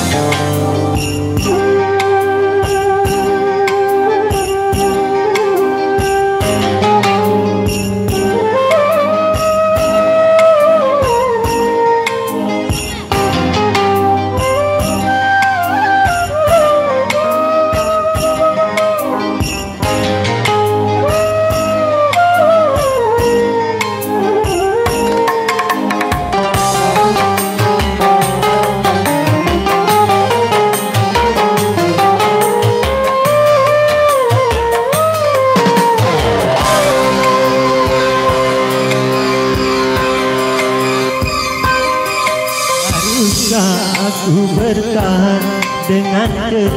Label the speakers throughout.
Speaker 1: Aku bertahan dengan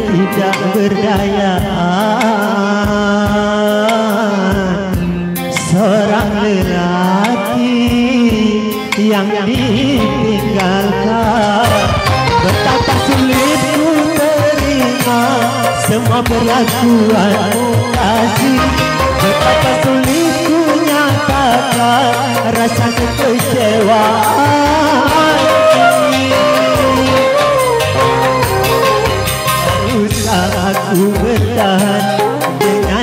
Speaker 1: ketidakberdayaan seorang lelaki yang ditinggalkan. Betapa sulit ku terima semua perlakuanmu kasih. Betapa sulit ku nyatakan rasa kekecewaan. Aku bertahan dengan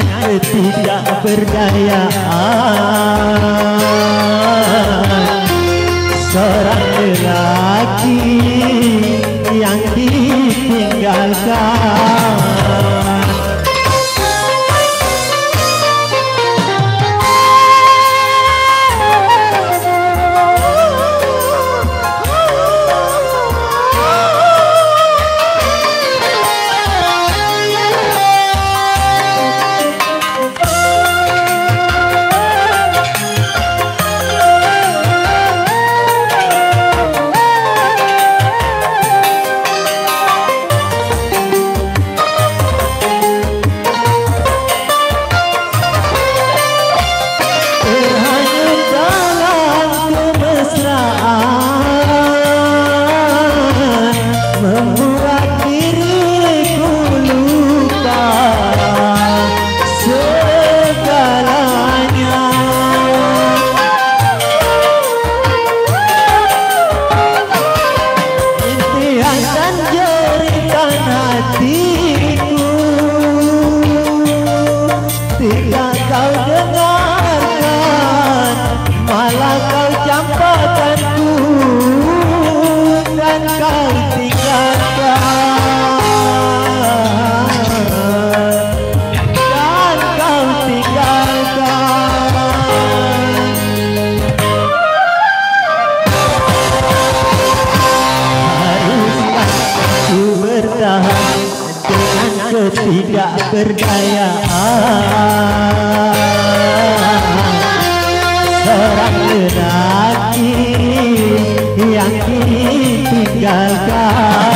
Speaker 1: ketidakberdayaan seorang lelaki yang ditinggalkan. Tidak kau dengarkan, malah kau campakkanku dan kau tinggalkan, dan kau tinggalkan. Haruskah ku bertahan dengan ketidakberdayaan seorang lelaki yang ditinggalkan?